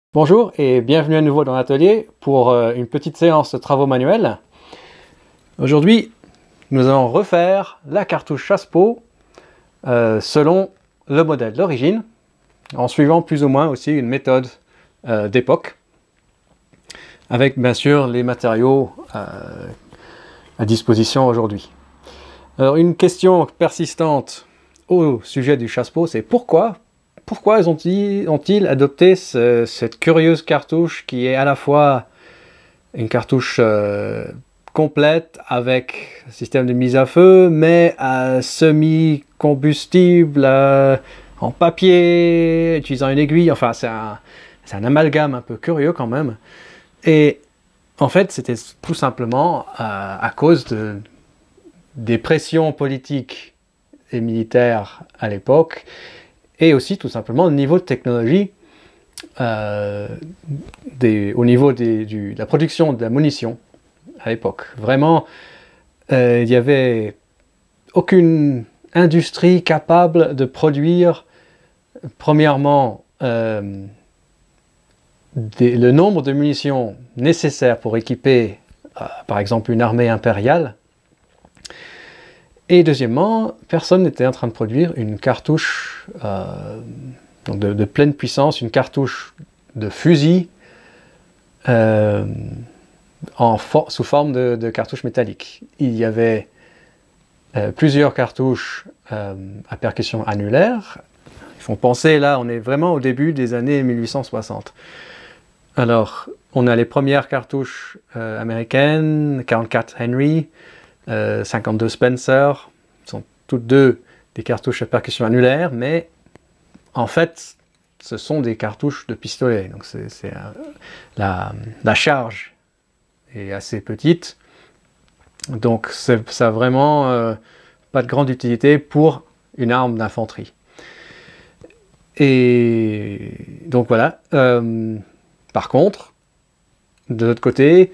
Bonjour et bienvenue à nouveau dans l'atelier pour une petite séance de travaux manuels. Aujourd'hui, nous allons refaire la cartouche chasse-peau selon le modèle d'origine, en suivant plus ou moins aussi une méthode d'époque, avec bien sûr les matériaux à disposition aujourd'hui. Alors une question persistante au sujet du chasse-peau, c'est pourquoi ont-ils adopté cette curieuse cartouche qui est à la fois une cartouche complète avec un système de mise à feu, mais semi-combustible, en papier, utilisant une aiguille. Enfin, c'est un amalgame un peu curieux quand même. Et en fait, c'était tout simplement à cause des pressions politiques et militaires à l'époque, et aussi tout simplement au niveau de technologie, au niveau de la production de la munition à l'époque. Vraiment, il n'y avait aucune industrie capable de produire, premièrement, le nombre de munitions nécessaires pour équiper, par exemple, une armée impériale. Et deuxièmement, personne n'était en train de produire une cartouche donc de pleine puissance, une cartouche de fusil sous forme de cartouche métallique. Il y avait plusieurs cartouches à percussion annulaire. Ils font penser, là, on est vraiment au début des années 1860. Alors, on a les premières cartouches américaines, 44 Henry, 52 Spencer, sont toutes deux des cartouches à percussion annulaire, mais en fait, ce sont des cartouches de pistolet. Donc la charge est assez petite, donc ça n'a vraiment pas de grande utilité pour une arme d'infanterie. Et donc voilà. Par contre, de l'autre côté,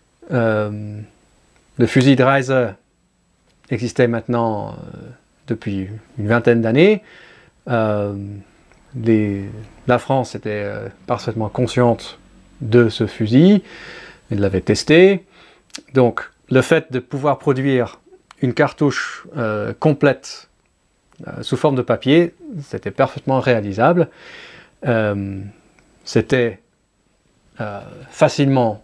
le fusil Dreiser existait maintenant depuis une vingtaine d'années. La France était parfaitement consciente de ce fusil, elle l'avait testé. Donc le fait de pouvoir produire une cartouche complète sous forme de papier, c'était parfaitement réalisable. C'était facilement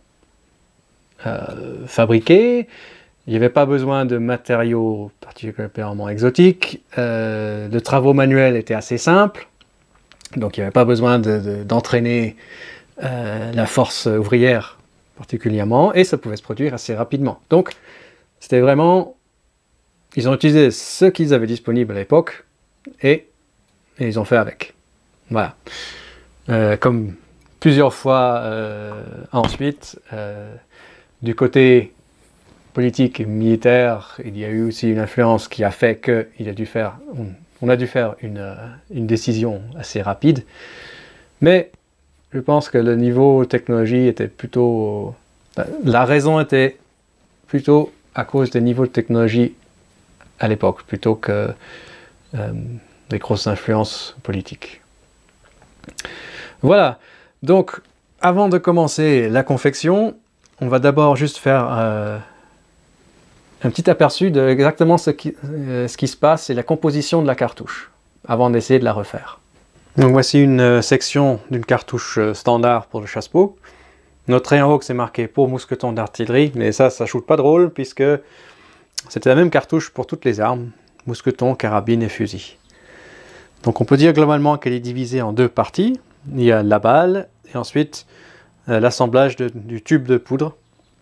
fabriqué, il n'y avait pas besoin de matériaux particulièrement exotiques, le travaux manuel était assez simple, donc il n'y avait pas besoin d'entraîner la force ouvrière particulièrement, et ça pouvait se produire assez rapidement. Donc c'était vraiment, ils ont utilisé ce qu'ils avaient disponible à l'époque, et ils ont fait avec. Voilà. Comme plusieurs fois ensuite, du côté politique et militaire, il y a eu aussi une influence qui a fait qu'on a dû faire une décision assez rapide. Mais je pense que le niveau technologie était plutôt... La raison était plutôt à cause des niveaux de technologie à l'époque, plutôt que des grosses influences politiques. Voilà. Donc, avant de commencer la confection, on va d'abord juste faire un petit aperçu de exactement ce qui se passe et la composition de la cartouche, avant d'essayer de la refaire. Donc voici une section d'une cartouche standard pour le chasse-peau. Notez en haut que c'est marqué pour mousqueton d'artillerie, mais ça shoot pas de rôle puisque c'était la même cartouche pour toutes les armes, mousqueton, carabine et fusil. Donc on peut dire globalement qu'elle est divisée en deux parties. Il y a la balle et ensuite l'assemblage du tube de poudre.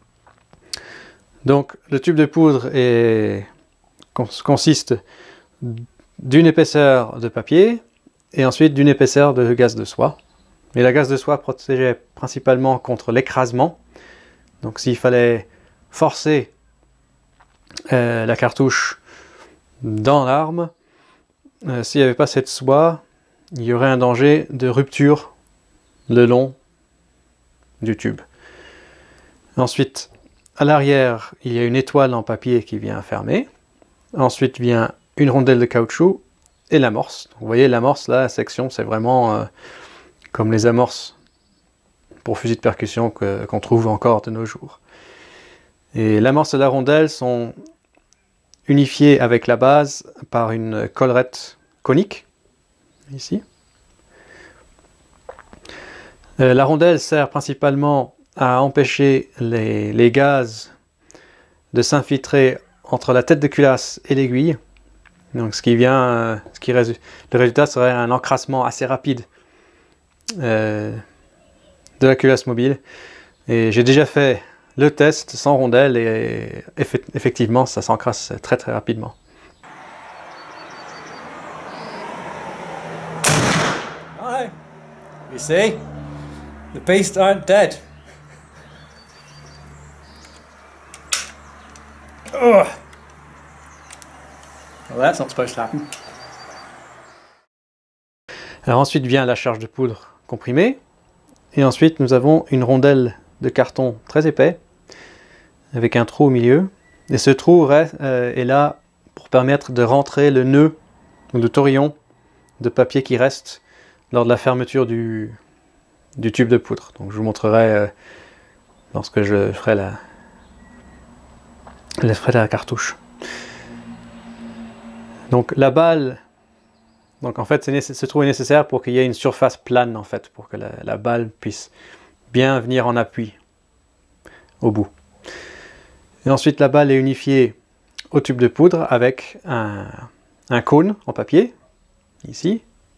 Donc le tube de poudre consiste d'une épaisseur de papier et ensuite d'une épaisseur de gaze de soie. Et la gaze de soie protégeait principalement contre l'écrasement. Donc s'il fallait forcer la cartouche dans l'arme, s'il n'y avait pas cette soie, il y aurait un danger de rupture le long du tube. Ensuite, à l'arrière, il y a une étoile en papier qui vient fermer. Ensuite vient une rondelle de caoutchouc et l'amorce. Vous voyez l'amorce là, la section, c'est vraiment comme les amorces pour fusil de percussion qu'on trouve encore de nos jours. Et l'amorce et la rondelle sont unifiées avec la base par une collerette conique, ici. La rondelle sert principalement à empêcher les gaz de s'infiltrer entre la tête de culasse et l'aiguille. Donc le résultat serait un encrassement assez rapide de la culasse mobile. Et j'ai déjà fait le test sans rondelle et effectivement ça s'encrasse très très rapidement. Hi, you see, the beasts aren't dead. Ugh. Well, that's not supposed to happen. Alors ensuite vient la charge de poudre comprimée. Et ensuite nous avons une rondelle de carton très épais avec un trou au milieu. Et ce trou est là pour permettre de rentrer le nœud ou le torillon de papier qui reste lors de la fermeture du tube de poudre. Donc je vous montrerai lorsque je ferai la cartouche. Donc la balle, donc en fait ce trou est nécessaire pour qu'il y ait une surface plane en fait, pour que la balle puisse bien venir en appui au bout. Et ensuite la balle est unifiée au tube de poudre avec un cône en papier, ici,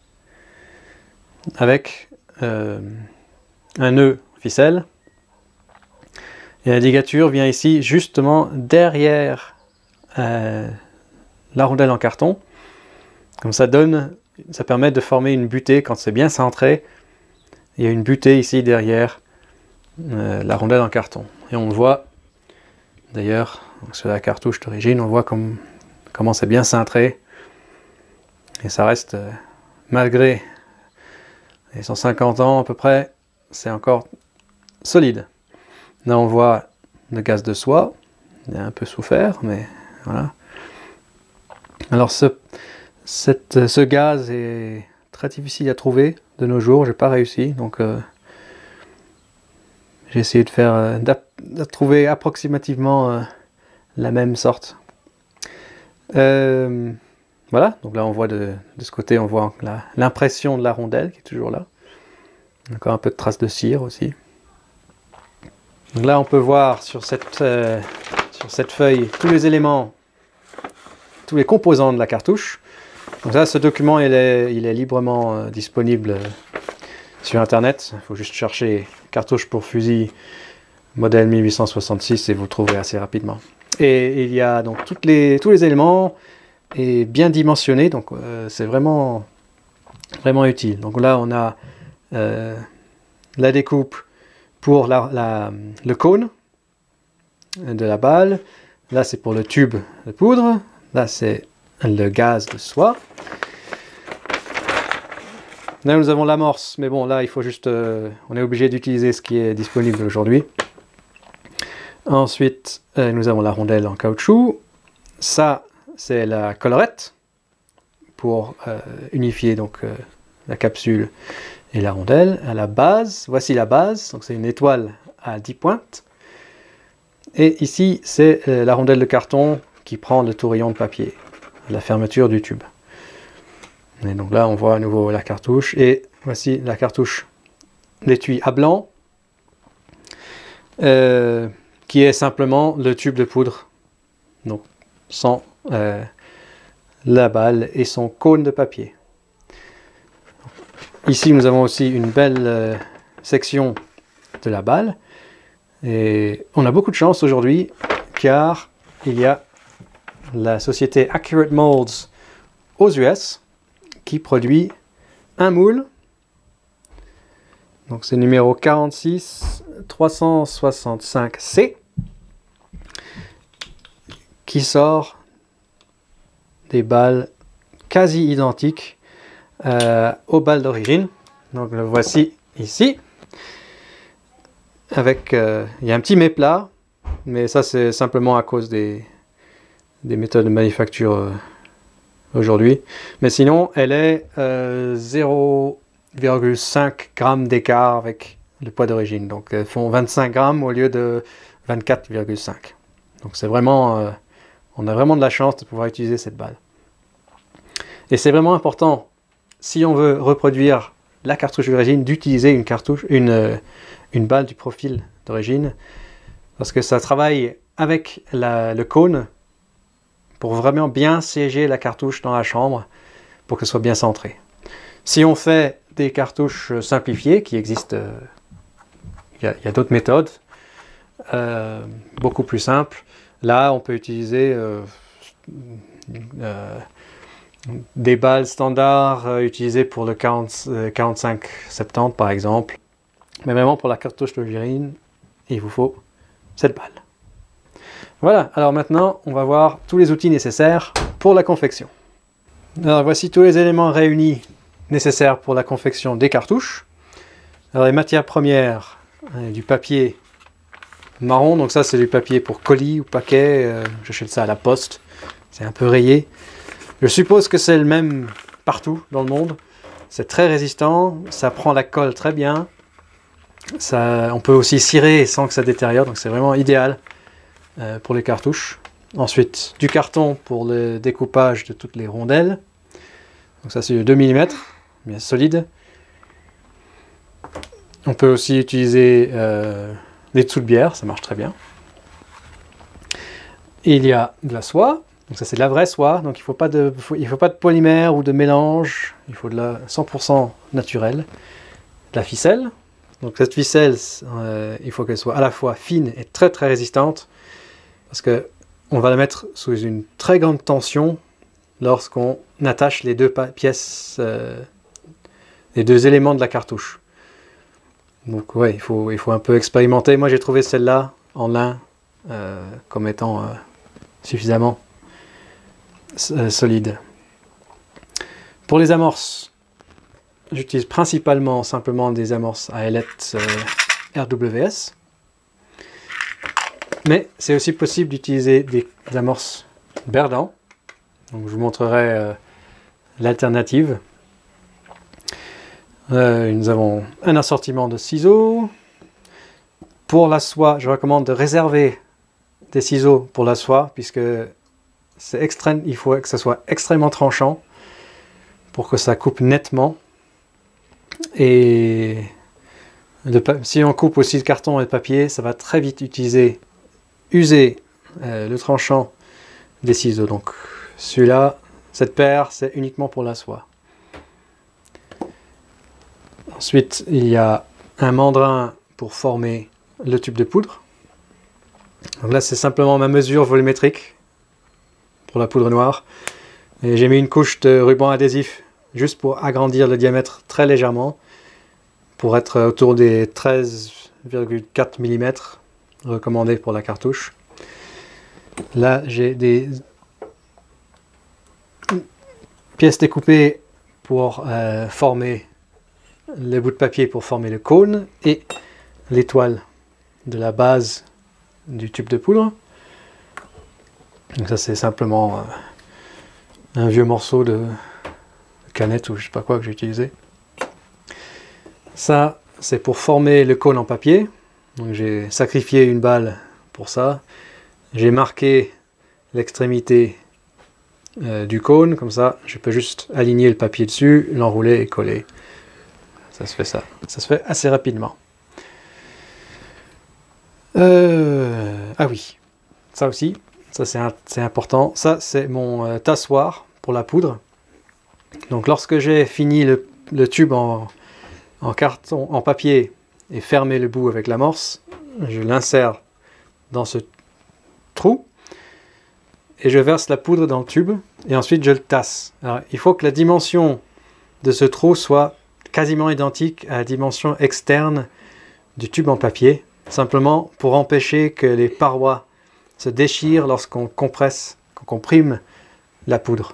avec un nœud ficelle. Et la ligature vient ici justement derrière la rondelle en carton. Comme ça permet de former une butée quand c'est bien centré. Il y a une butée ici derrière la rondelle en carton. Et on voit d'ailleurs sur la cartouche d'origine, on voit comment c'est bien cintré. Et ça reste, malgré les 150 ans à peu près, c'est encore solide. Là on voit le gaz de soie, il a un peu souffert, mais voilà. Alors ce gaz est très difficile à trouver de nos jours, j'ai pas réussi, donc j'ai essayé de trouver approximativement la même sorte. Voilà, donc là on voit de ce côté, on voit l'impression de la rondelle qui est toujours là. Encore un peu de traces de cire aussi. Donc là on peut voir sur cette feuille tous les éléments, tous les composants de la cartouche. Donc là ce document il est librement disponible sur internet. Il faut juste chercher cartouche pour fusil modèle 1866 et vous trouverez assez rapidement. Et il y a donc tous les éléments et bien dimensionné, donc c'est vraiment utile. Donc là on a la découpe pour le cône de la balle, là c'est pour le tube de poudre, là c'est le gaz de soie. Là nous avons l'amorce, mais bon là il faut juste, on est obligé d'utiliser ce qui est disponible aujourd'hui. Ensuite nous avons la rondelle en caoutchouc, ça c'est la collerette pour unifier donc la capsule et la rondelle. À la base, voici la base, donc c'est une étoile à 10 pointes. Et ici c'est la rondelle de carton qui prend le tourillon de papier, la fermeture du tube. Et donc là on voit à nouveau la cartouche, et voici la cartouche, l'étui à blanc, qui est simplement le tube de poudre, donc sans la balle et son cône de papier. Ici nous avons aussi une belle section de la balle, et on a beaucoup de chance aujourd'hui car il y a la société Accurate Molds aux US qui produit un moule, donc c'est numéro 46 365C, qui sort des balles quasi identiques aux balles d'origine. Donc le voici ici, avec il y a un petit méplat, mais ça c'est simplement à cause des méthodes de manufacture aujourd'hui. Mais sinon elle est 0,5 g d'écart avec le poids d'origine. Donc elles font 25 grammes au lieu de 24,5. Donc c'est vraiment, on a vraiment de la chance de pouvoir utiliser cette balle. Et c'est vraiment important, si on veut reproduire la cartouche d'origine, d'utiliser une balle du profil d'origine, parce que ça travaille avec le cône pour vraiment bien siéger la cartouche dans la chambre, pour que ce soit bien centré. Si on fait des cartouches simplifiées, qui existent, il y a d'autres méthodes, beaucoup plus simples. Là, on peut utiliser des balles standards utilisées pour le 45-70 par exemple. Mais vraiment pour la cartouche d'origine, il vous faut cette balle. Voilà, alors maintenant, on va voir tous les outils nécessaires pour la confection. Alors voici tous les éléments réunis nécessaires pour la confection des cartouches. Alors les matières premières, du papier marron, donc ça c'est du papier pour colis ou paquets, j'achète ça à la poste, c'est un peu rayé. Je suppose que c'est le même partout dans le monde, c'est très résistant, ça prend la colle très bien, on peut aussi cirer sans que ça détériore, donc c'est vraiment idéal pour les cartouches. Ensuite du carton pour le découpage de toutes les rondelles, donc ça c'est de 2 mm, bien solide. On peut aussi utiliser des dessous de bière, ça marche très bien. Et il y a de la soie, donc ça c'est de la vraie soie, donc il faut pas de polymère ou de mélange, il faut de la 100% naturelle. De la ficelle, donc cette ficelle, il faut qu'elle soit à la fois fine et très très résistante, parce que on va la mettre sous une très grande tension lorsqu'on attache les deux pièces, les deux éléments de la cartouche. Donc ouais, il faut un peu expérimenter. Moi j'ai trouvé celle-là en lin comme étant suffisamment solide. Pour les amorces, j'utilise principalement simplement des amorces à ailettes RWS. Mais c'est aussi possible d'utiliser des amorces Berdan. Donc je vous montrerai l'alternative. Nous avons un assortiment de ciseaux. Pour la soie, je recommande de réserver des ciseaux pour la soie, puisque c'est extrême, il faut que ça soit extrêmement tranchant pour que ça coupe nettement. Et si on coupe aussi le carton et le papier, ça va très vite user le tranchant des ciseaux. Donc celui-là, cette paire, c'est uniquement pour la soie. Ensuite, il y a un mandrin pour former le tube de poudre. Donc là, c'est simplement ma mesure volumétrique pour la poudre noire. Et j'ai mis une couche de ruban adhésif juste pour agrandir le diamètre très légèrement, pour être autour des 13,4 mm recommandés pour la cartouche. Là, j'ai des pièces découpées pour former les bouts de papier pour former le cône et l'étoile de la base du tube de poudre. Donc ça c'est simplement un vieux morceau de canette ou je sais pas quoi que j'ai utilisé. Ça c'est pour former le cône en papier. Donc j'ai sacrifié une balle pour ça. J'ai marqué l'extrémité du cône, comme ça je peux juste aligner le papier dessus, l'enrouler et coller. Ça se fait assez rapidement. Ah oui, ça aussi, ça c'est important. Ça c'est mon tassoir pour la poudre. Donc lorsque j'ai fini le tube en carton, en papier et fermé le bout avec l'amorce, je l'insère dans ce trou et je verse la poudre dans le tube et ensuite je le tasse. Alors, il faut que la dimension de ce trou soit quasiment identique à la dimension externe du tube en papier, simplement pour empêcher que les parois se déchirent lorsqu'on compresse, qu'on comprime la poudre.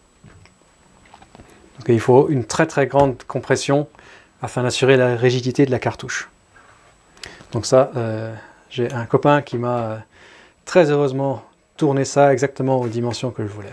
Donc il faut une très très grande compression afin d'assurer la rigidité de la cartouche. Donc ça, j'ai un copain qui m'a très heureusement tourné ça exactement aux dimensions que je voulais.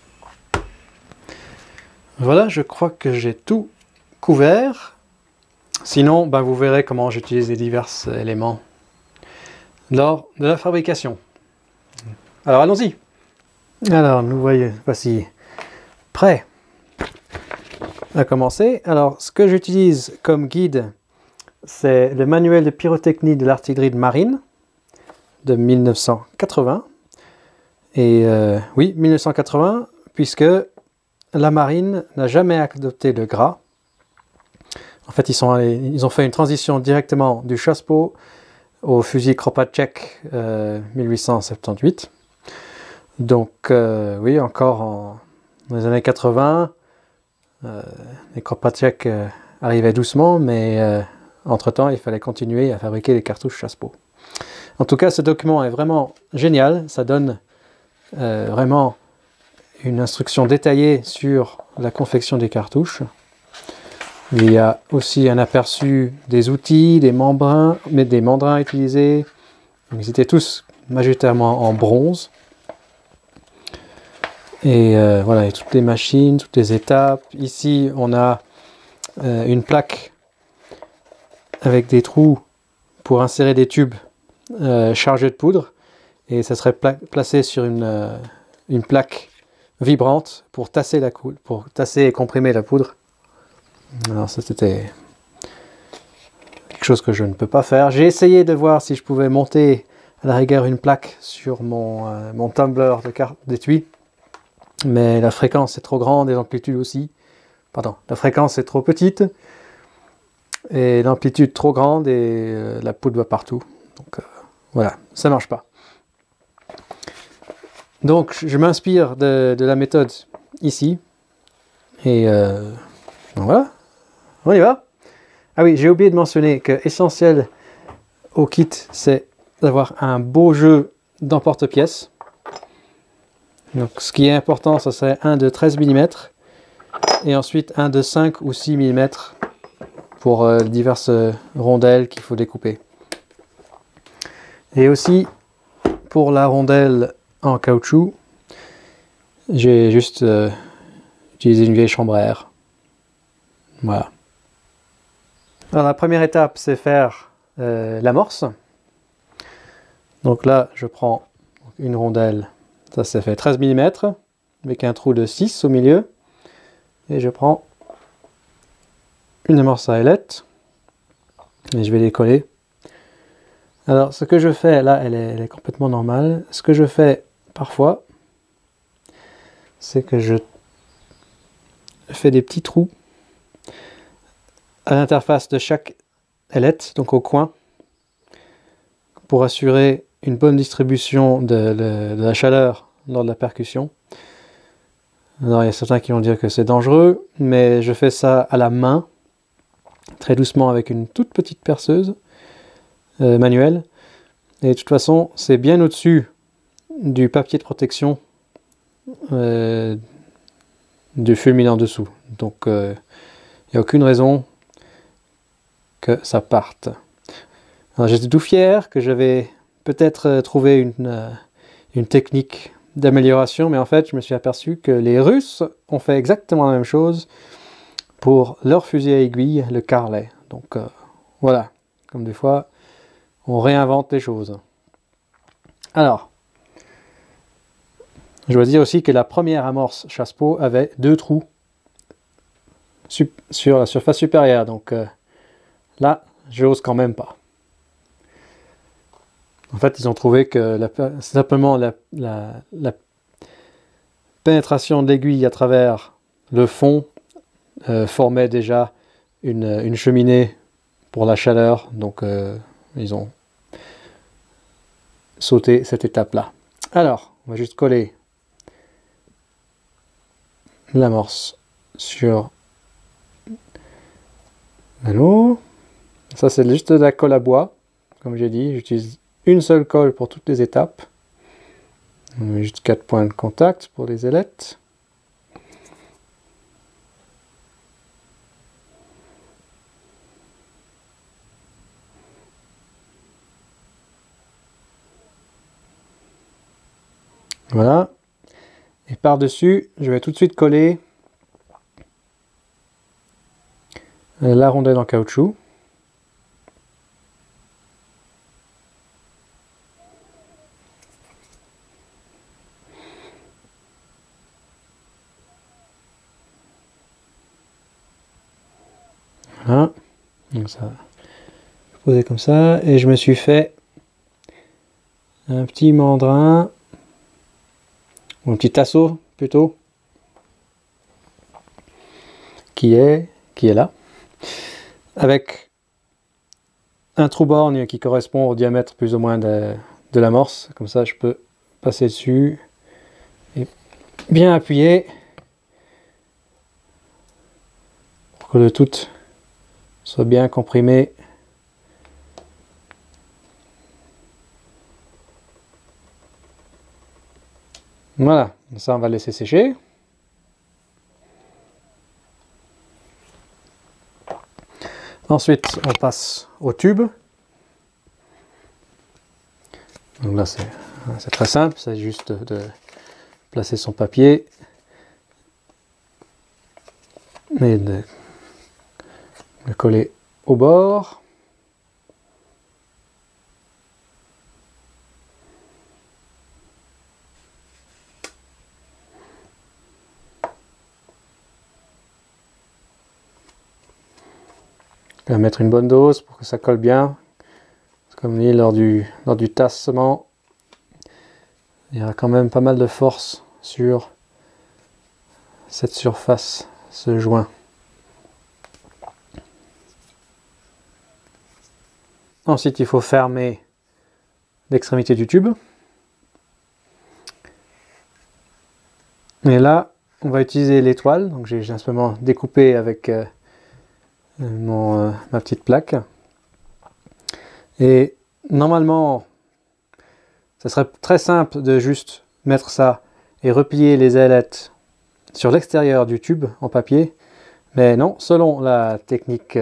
Voilà, je crois que j'ai tout couvert. Sinon, ben, vous verrez comment j'utilise les divers éléments lors de la fabrication. Alors allons-y. Alors nous voici prêt à commencer. Alors ce que j'utilise comme guide, c'est le manuel de pyrotechnie de l'artillerie de marine de 1980. Et oui, 1980, puisque la marine n'a jamais adopté le gras. En fait, ils ont fait une transition directement du chasse-peau au fusil Kropatschek 1878. Donc, oui, encore dans les années 80, les Kropatschek arrivaient doucement, mais entre-temps, il fallait continuer à fabriquer les cartouches chasse-peau. En tout cas, ce document est vraiment génial. Ça donne vraiment une instruction détaillée sur la confection des cartouches. Il y a aussi un aperçu des outils, des membrins utilisés. Ils étaient tous majoritairement en bronze. Et voilà, toutes les machines, toutes les étapes. Ici, on a une plaque avec des trous pour insérer des tubes chargés de poudre. Et ça serait placé sur une plaque vibrante pour tasser et comprimer la poudre. Alors ça, c'était quelque chose que je ne peux pas faire. J'ai essayé de voir si je pouvais monter à la rigueur une plaque sur mon tumbler d'étui, mais la fréquence est trop grande et l'amplitude aussi. Pardon, la fréquence est trop petite et l'amplitude trop grande et la poudre va partout. Donc voilà, ça marche pas. Donc je m'inspire de la méthode ici et donc voilà. On y va. Ah oui, j'ai oublié de mentionner que essentiel au kit, c'est d'avoir un beau jeu d'emporte-pièces. Donc ce qui est important, ça serait un de 13 mm et ensuite un de 5 ou 6 mm pour diverses rondelles qu'il faut découper. Et aussi pour la rondelle en caoutchouc, j'ai juste utilisé une vieille chambre à air. Voilà. Alors la première étape, c'est faire l'amorce. Donc là, je prends une rondelle, ça fait 13 mm, avec un trou de 6 au milieu. Et je prends une amorce à ailettes, et je vais les coller. Alors ce que je fais, là, elle est complètement normale. Ce que je fais parfois, c'est que je fais des petits trous à l'interface de chaque ailette, donc au coin, pour assurer une bonne distribution de la chaleur lors de la percussion. Alors il y a certains qui vont dire que c'est dangereux, mais je fais ça à la main, très doucement avec une toute petite perceuse manuelle. Et de toute façon, c'est bien au-dessus du papier de protection du fulminant dessous. Donc il n'y a aucune raison que ça parte. Alors j'étais tout fier que j'avais peut-être trouvé une technique d'amélioration, mais en fait je me suis aperçu que les Russes ont fait exactement la même chose pour leur fusil à aiguille, le Carlet. Donc voilà, comme des fois on réinvente les choses. Alors, je dois dire aussi que la première amorce chasse-peau avait 2 trous sur la surface supérieure, donc là, j'ose quand même pas. En fait, ils ont trouvé que simplement la pénétration de l'aiguille à travers le fond formait déjà une cheminée pour la chaleur. Donc, ils ont sauté cette étape-là. Alors, on va juste coller l'amorce sur l'anneau. Ça, c'est juste de la colle à bois. Comme j'ai dit, j'utilise une seule colle pour toutes les étapes. On met juste 4 points de contact pour les ailettes. Voilà. Et par-dessus, je vais tout de suite coller la rondelle en caoutchouc. Voilà. Donc ça, poser comme ça. Et je me suis fait un petit mandrin, ou un petit tasseau plutôt, qui est là, avec un trou-borgne qui correspond au diamètre plus ou moins de l'amorce. Comme ça, je peux passer dessus et bien appuyer pour que le tout soit bien comprimé. Voilà, ça on va laisser sécher. Ensuite, on passe au tube. Donc là, c'est très simple, c'est juste de placer son papier et de le coller au bord. On va mettre une bonne dose pour que ça colle bien. Comme dit, lors du tassement, il y aura quand même pas mal de force sur cette surface, ce joint. Ensuite, il faut fermer l'extrémité du tube. Et là, on va utiliser l'étoile. Donc j'ai simplement découpé avec ma petite plaque. Et normalement, ça serait très simple de juste mettre ça et replier les ailettes sur l'extérieur du tube en papier. Mais non, selon la technique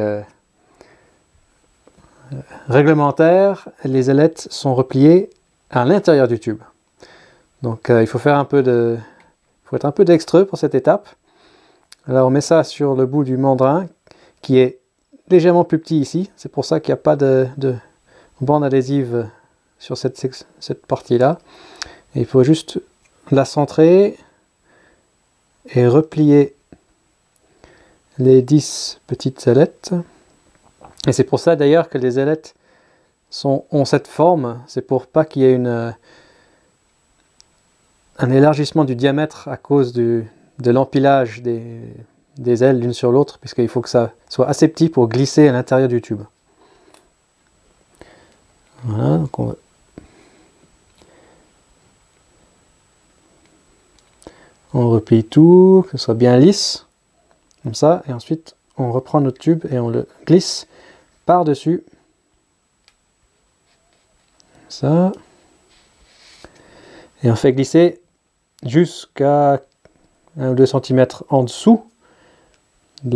réglementaire, les ailettes sont repliées à l'intérieur du tube. Donc il faut faire faut être un peu dextreux pour cette étape. Alors on met ça sur le bout du mandrin qui est légèrement plus petit ici. C'est pour ça qu'il n'y a pas de bande adhésive sur cette partie-là. Il faut juste la centrer et replier les 10 petites ailettes. Et c'est pour ça d'ailleurs que les ailettes ont cette forme. C'est pour pas qu'il y ait un élargissement du diamètre à cause de l'empilage des ailes l'une sur l'autre, puisqu'il faut que ça soit assez petit pour glisser à l'intérieur du tube. Voilà, donc on replie tout, que ce soit bien lisse, comme ça, et ensuite on reprend notre tube et on le glisse par-dessus, ça, et on fait glisser jusqu'à 1 ou 2 cm en dessous de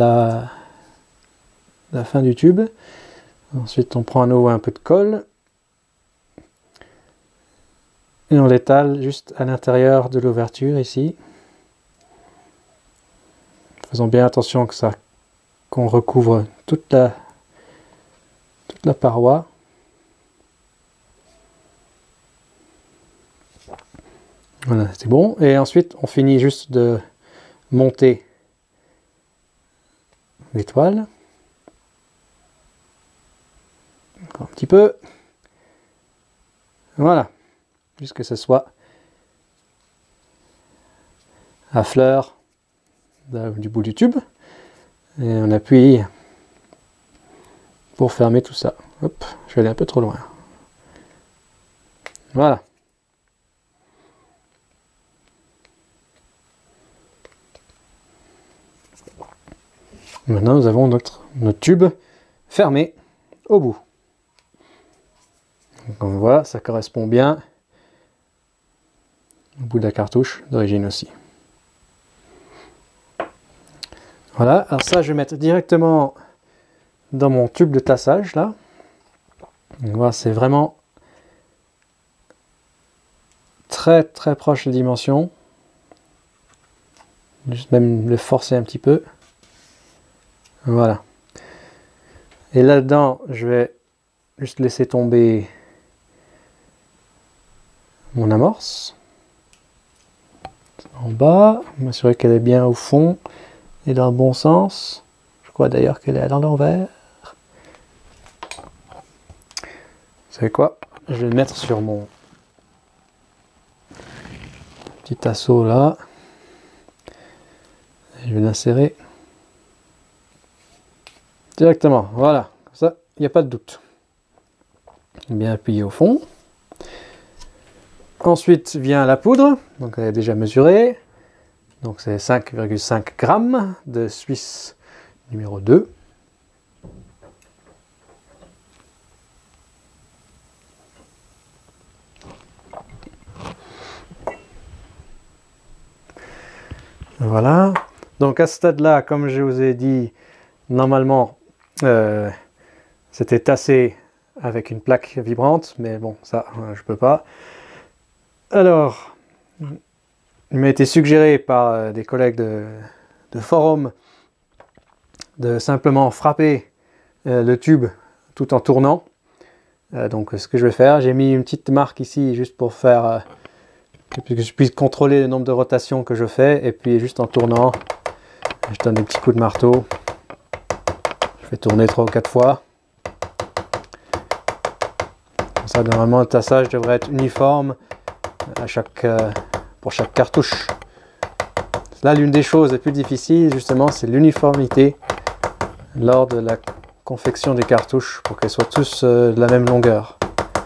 la fin du tube. Ensuite on prend à nouveau un peu de colle et on l'étale juste à l'intérieur de l'ouverture ici. Faisons bien attention que qu'on recouvre toute la paroi. Voilà, c'est bon. Et ensuite, on finit juste de monter l'étoile. Encore un petit peu. Voilà. Juste que ce soit à fleur du bout du tube. Et on appuie pour fermer tout ça. Hop, je vais aller un peu trop loin. Voilà. Maintenant, nous avons notre tube fermé au bout. Donc on voit, ça correspond bien au bout de la cartouche d'origine aussi. Voilà, alors ça je vais mettre directement dans mon tube de tassage là. Donc voilà, c'est vraiment très très proche des dimensions. Juste même le forcer un petit peu. Voilà. Et là-dedans, je vais juste laisser tomber mon amorce. En bas, m'assurer qu'elle est bien au fond et dans le bon sens. Je crois d'ailleurs qu'elle est à l'envers. Vous savez quoi? Je vais le mettre sur mon petit assaut là. Et je vais l'insérer directement. Voilà, comme ça, il n'y a pas de doute. Bien appuyé au fond. Ensuite vient la poudre, donc elle est déjà mesurée. Donc c'est 5,5 grammes de Suisse numéro 2. Voilà. Donc à ce stade-là, comme je vous ai dit, normalement, c'était tassé avec une plaque vibrante, mais bon, ça, je peux pas. Alors, il m'a été suggéré par des collègues de forum de simplement frapper le tube tout en tournant. Donc ce que je vais faire, j'ai mis une petite marque ici juste pour faire que je puisse contrôler le nombre de rotations que je fais, et puis juste en tournant, je donne des petits coups de marteau. Je fais tourner 3 ou 4 fois. Comme ça, normalement, le tassage devrait être uniforme pour chaque cartouche. Là, l'une des choses les plus difficiles, justement, c'est l'uniformité lors de la confection des cartouches pour qu'elles soient tous de la même longueur.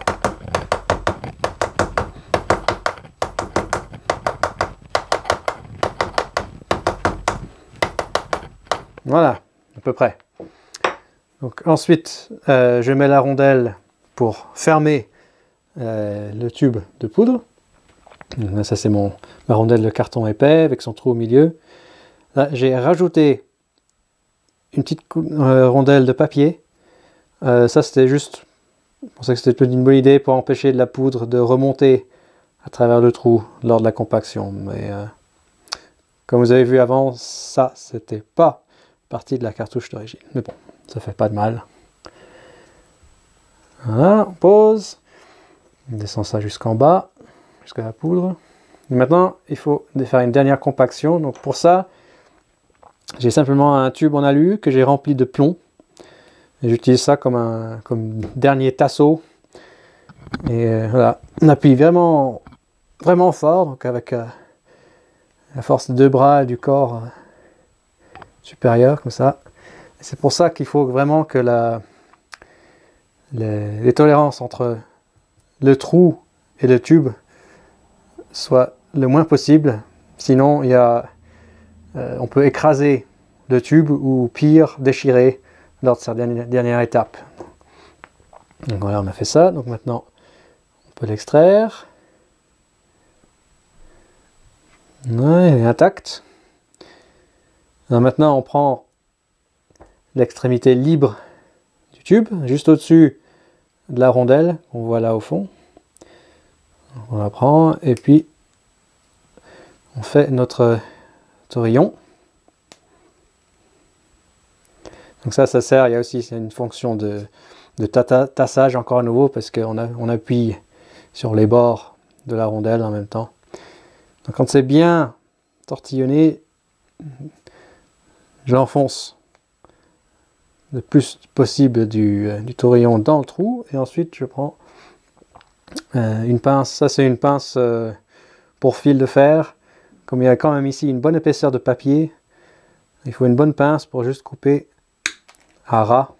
Voilà, à peu près. Donc ensuite, je mets la rondelle pour fermer le tube de poudre. Là, ça c'est ma rondelle de carton épais avec son trou au milieu. Là, j'ai rajouté une petite rondelle de papier. Ça c'était juste, je pensais que c'était une bonne idée pour empêcher de la poudre de remonter à travers le trou lors de la compaction. Mais comme vous avez vu avant, ça c'était pas partie de la cartouche d'origine. Mais bon, ça fait pas de mal. Voilà, on pose. On descend ça jusqu'en bas, jusqu'à la poudre. Et maintenant, il faut faire une dernière compaction. Donc pour ça, j'ai simplement un tube en alu que j'ai rempli de plomb. Et j'utilise ça comme dernier tasseau. Et voilà, on appuie vraiment, vraiment fort, donc avec la force des 2 bras et du corps supérieur, comme ça. C'est pour ça qu'il faut vraiment que les tolérances entre le trou et le tube soient le moins possible. Sinon, on peut écraser le tube ou pire, déchirer lors de cette dernière étape. Donc voilà, on a fait ça. Donc maintenant, on peut l'extraire. Ouais, il est intact. Alors maintenant, on prend l'extrémité libre du tube, juste au-dessus de la rondelle qu'on voit là au fond. On la prend et puis on fait notre torillon. Donc ça sert, il y a aussi une fonction de tassage encore à nouveau parce qu'on appuie sur les bords de la rondelle en même temps. Donc quand c'est bien tortillonné, je l'enfonce le plus possible du torillon dans le trou et ensuite je prends une pince. Ça c'est une pince pour fil de fer. Comme il y a quand même ici une bonne épaisseur de papier, il faut une bonne pince pour juste couper à ras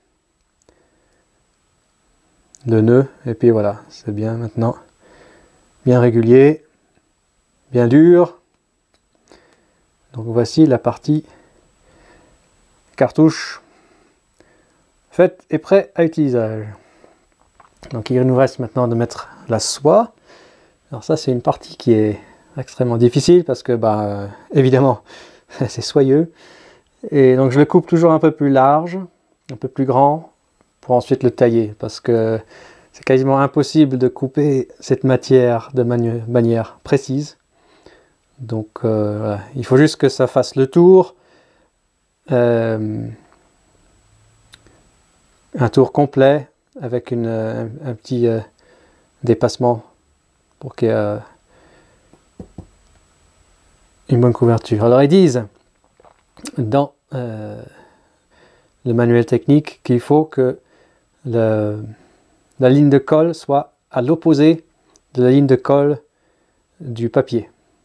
le nœud. Et puis voilà, c'est bien maintenant, bien régulier, bien dur. Donc voici la partie cartouche faite et prêt à utilisage. Donc il nous reste maintenant de mettre la soie. Alors ça c'est une partie qui est extrêmement difficile parce que évidemment c'est soyeux. Et donc je le coupe toujours un peu plus large, un peu plus grand pour ensuite le tailler parce que c'est quasiment impossible de couper cette matière de manière précise. Donc voilà. Il faut juste que ça fasse le tour, un tour complet avec un petit dépassement pour qu'il y ait une bonne couverture. Alors ils disent dans le manuel technique qu'il faut que la ligne de colle soit à l'opposé de la ligne de colle du papier.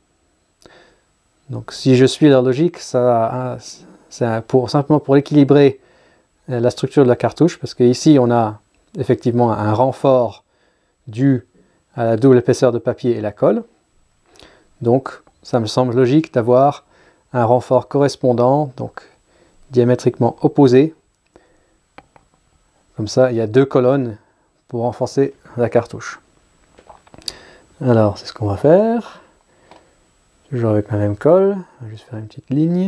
Donc si je suis leur logique, c'est simplement pour équilibrer la structure de la cartouche, parce qu'ici on a effectivement un renfort dû à la double épaisseur de papier et la colle. Donc ça me semble logique d'avoir un renfort correspondant, donc diamétriquement opposé. Comme ça, il y a deux colonnes pour renforcer la cartouche. Alors, c'est ce qu'on va faire. Toujours avec la même colle. On va juste faire une petite ligne.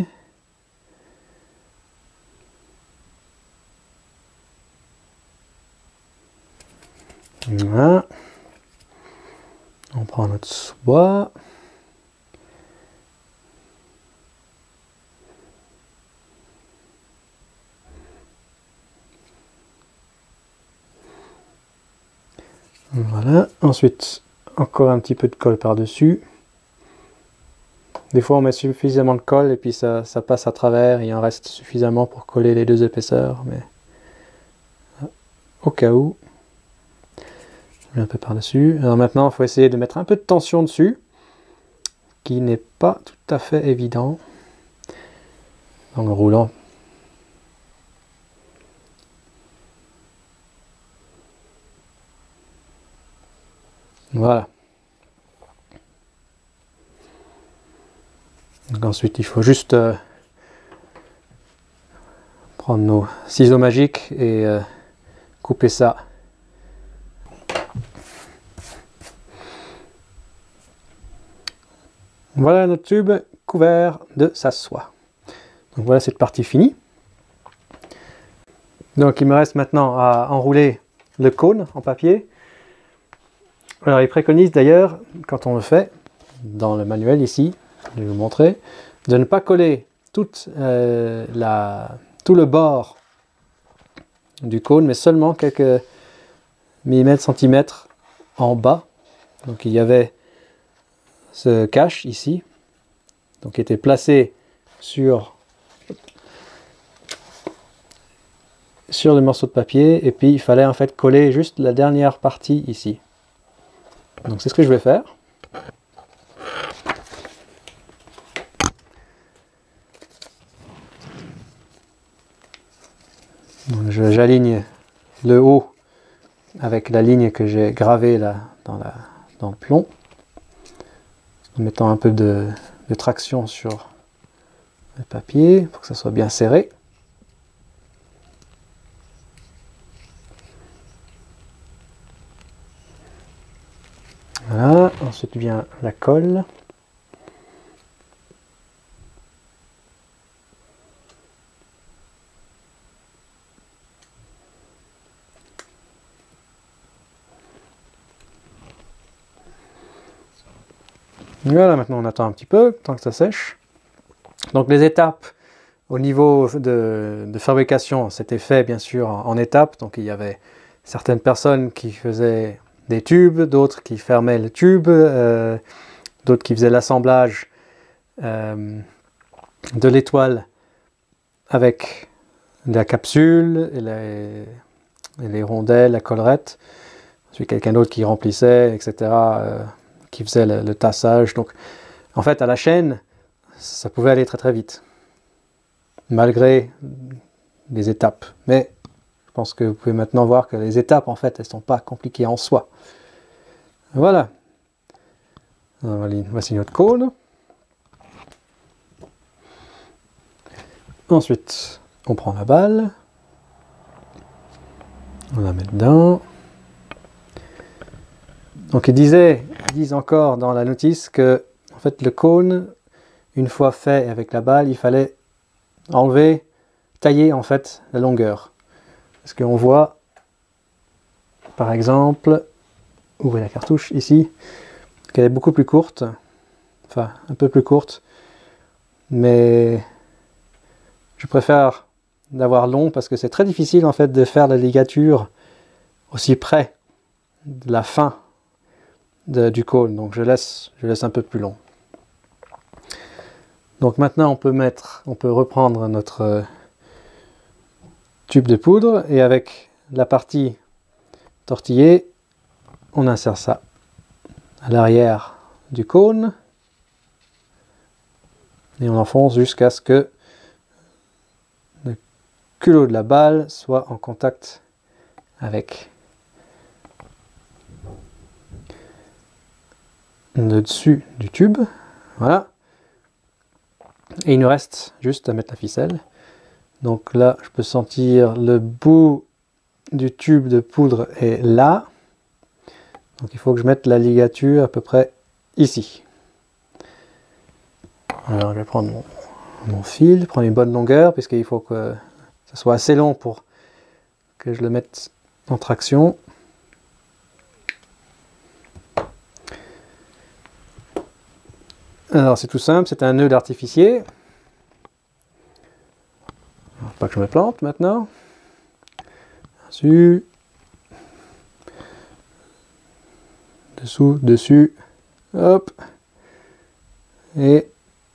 Voilà. On prend notre soie. Voilà. Ensuite, encore un petit peu de colle par-dessus. Des fois, on met suffisamment de colle et puis ça passe à travers. Il en reste suffisamment pour coller les deux épaisseurs. Mais au cas où, un peu par-dessus. Alors maintenant, il faut essayer de mettre un peu de tension dessus, qui n'est pas tout à fait évident en le roulant. Voilà. Donc ensuite, il faut juste prendre nos ciseaux magiques et couper ça. Voilà notre tube couvert de sa soie. Donc voilà cette partie finie. Donc il me reste maintenant à enrouler le cône en papier. Alors il préconise d'ailleurs, quand on le fait, dans le manuel ici, je vais vous montrer, de ne pas coller tout le bord du cône, mais seulement quelques millimètres, centimètres en bas. Donc il y avait ce cache ici, donc qui était placé sur le morceau de papier, et puis il fallait en fait coller juste la dernière partie ici. Donc c'est ce que je vais faire. J'aligne le haut avec la ligne que j'ai gravée là dans le plomb, en mettant un peu de traction sur le papier pour que ça soit bien serré. Voilà, ensuite vient la colle. Voilà, maintenant on attend un petit peu, tant que ça sèche. Donc les étapes au niveau de fabrication, c'était fait bien sûr en étapes. Donc il y avait certaines personnes qui faisaient des tubes, d'autres qui fermaient le tube, d'autres qui faisaient l'assemblage de l'étoile avec la capsule et les rondelles, la collerette. Ensuite quelqu'un d'autre qui remplissait, etc., qui faisait le tassage. Donc en fait à la chaîne, ça pouvait aller très très vite, malgré les étapes. Mais je pense que vous pouvez maintenant voir que les étapes, en fait, elles ne sont pas compliquées en soi. Voilà. Voici notre cône. Ensuite, on prend la balle. On la met dedans. Donc ils disent encore dans la notice que en fait, le cône, une fois fait avec la balle, il fallait enlever, tailler en fait la longueur. Parce qu'on voit, par exemple, ouvrez la cartouche ici, qu'elle est beaucoup plus courte, enfin un peu plus courte, mais je préfère d'avoir long parce que c'est très difficile en fait de faire la ligature aussi près de la fin du cône, donc je laisse un peu plus long. Donc maintenant on peut reprendre notre tube de poudre et avec la partie tortillée, on insère ça à l'arrière du cône et on enfonce jusqu'à ce que le culot de la balle soit en contact avec le dessus du tube. Voilà. Et il nous reste juste à mettre la ficelle. Donc là, je peux sentir le bout du tube de poudre est là. Donc il faut que je mette la ligature à peu près ici. Alors je vais prendre mon fil, prendre une bonne longueur, puisqu'il faut que ça soit assez long pour que je le mette en traction. Alors c'est tout simple, c'est un nœud d'artificier. Pas que je me plante maintenant. Dessus. Dessous, dessus. Hop. Et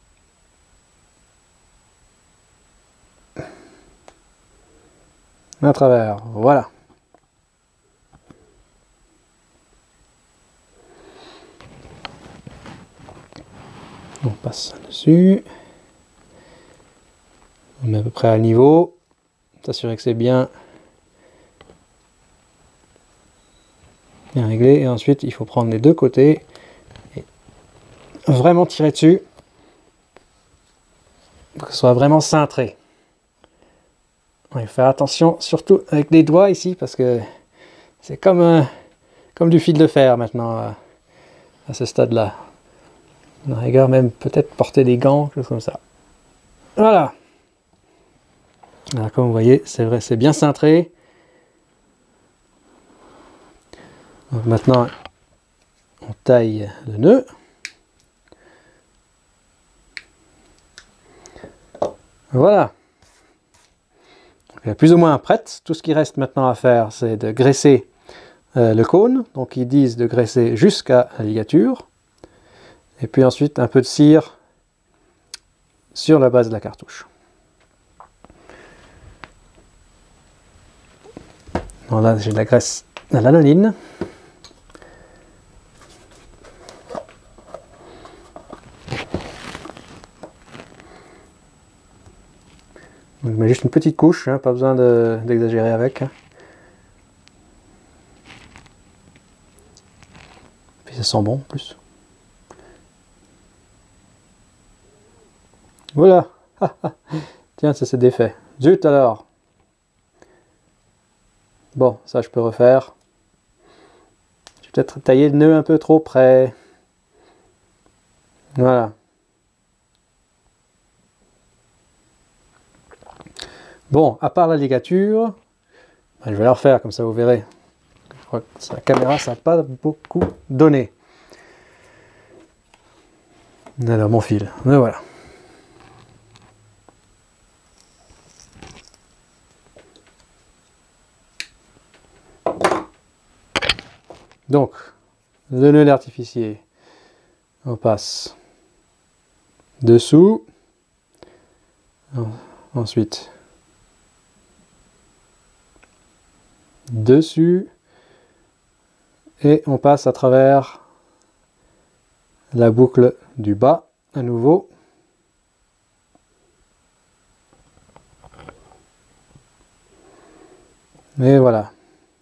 à travers. Voilà. On passe dessus. On met à peu près à niveau. S'assurer que c'est bien réglé. Et ensuite, il faut prendre les deux côtés et vraiment tirer dessus pour que ce soit vraiment cintré. Il faut faire attention, surtout avec les doigts ici, parce que c'est comme du fil de fer maintenant à ce stade-là. À la rigueur, même peut-être porter des gants, quelque chose comme ça. Voilà. Alors, comme vous voyez, c'est vrai, c'est bien cintré. Donc maintenant, on taille le nœud. Voilà. Donc, elle est plus ou moins prête. Tout ce qui reste maintenant à faire, c'est de graisser le cône. Donc ils disent de graisser jusqu'à la ligature. Et puis ensuite un peu de cire sur la base de la cartouche. Voilà, j'ai de la graisse à l'anoline. Donc, je mets juste une petite couche, hein, pas besoin d'exagérer avec. Puis ça sent bon en plus. Voilà. Tiens, ça s'est défait. Zut alors. Bon, ça je peux refaire. J'ai peut-être taillé le nœud un peu trop près. Voilà. Bon, à part la ligature, je vais la refaire comme ça vous verrez. Je crois que la caméra ça n'a pas beaucoup donné. Alors mon fil, et voilà. Donc, le nœud d'artificier, on passe dessous, ensuite dessus, et on passe à travers la boucle du bas à nouveau. Et voilà.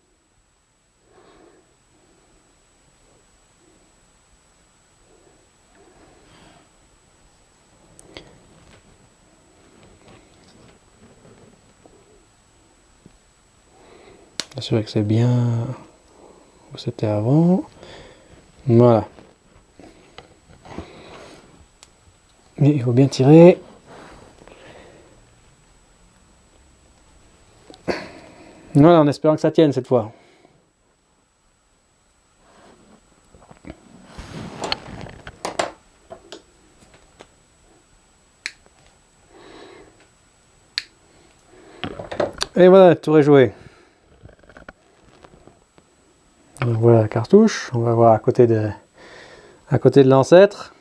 Assurer que c'est bien où c'était avant. Voilà. Et il faut bien tirer. Voilà, en espérant que ça tienne cette fois. Et voilà, tout est joué. Donc voilà la cartouche. On va voir à côté de l'ancêtre.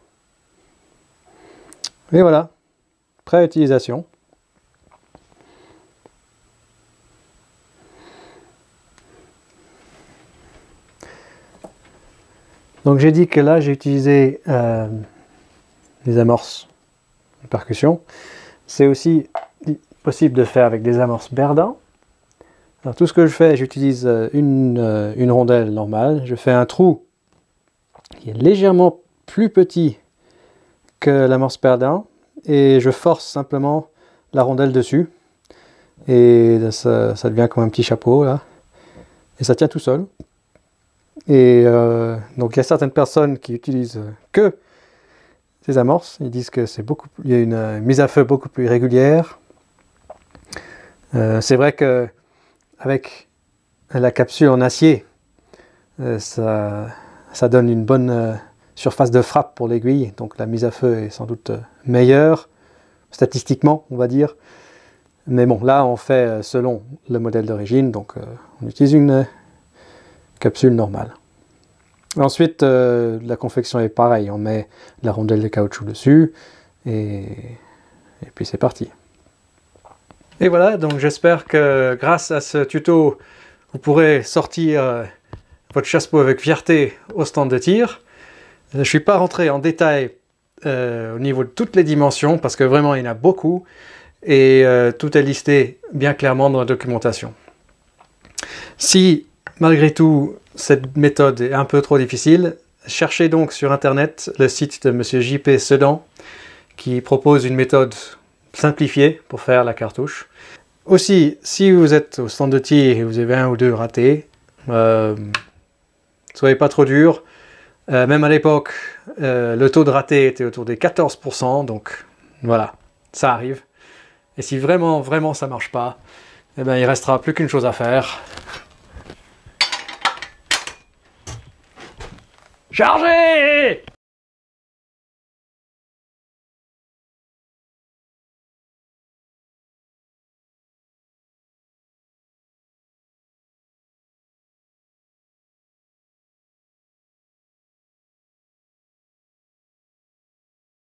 Et voilà, prêt à utilisation. Donc j'ai dit que là j'ai utilisé des amorces de percussion. C'est aussi possible de faire avec des amorces Berdan. Alors tout ce que je fais, j'utilise une rondelle normale. Je fais un trou qui est légèrement plus petit que l'amorce Berdan et je force simplement la rondelle dessus. Et ça devient comme un petit chapeau là. Et ça tient tout seul. Et donc il y a certaines personnes qui utilisent que ces amorces. Ils disent que il y a une mise à feu beaucoup plus régulière. C'est vrai que avec la capsule en acier, ça donne une bonne surface de frappe pour l'aiguille. Donc la mise à feu est sans doute meilleure, statistiquement on va dire. Mais bon, là on fait selon le modèle d'origine, donc on utilise une capsule normale. Ensuite, la confection est pareille, on met la rondelle de caoutchouc dessus et puis c'est parti. Et voilà, donc j'espère que grâce à ce tuto, vous pourrez sortir votre chasse-peau avec fierté au stand de tir. Je ne suis pas rentré en détail au niveau de toutes les dimensions parce que vraiment il y en a beaucoup et tout est listé bien clairement dans la documentation. Si malgré tout cette méthode est un peu trop difficile, cherchez donc sur internet le site de Monsieur J.P. Sedan qui propose une méthode simplifiée pour faire la cartouche. Aussi, si vous êtes au stand de tir et vous avez un ou deux ratés, soyez pas trop dur. Même à l'époque, le taux de raté était autour des 14%, donc voilà, ça arrive. Et si vraiment ça marche pas, eh ben, il restera plus qu'une chose à faire. Chargez!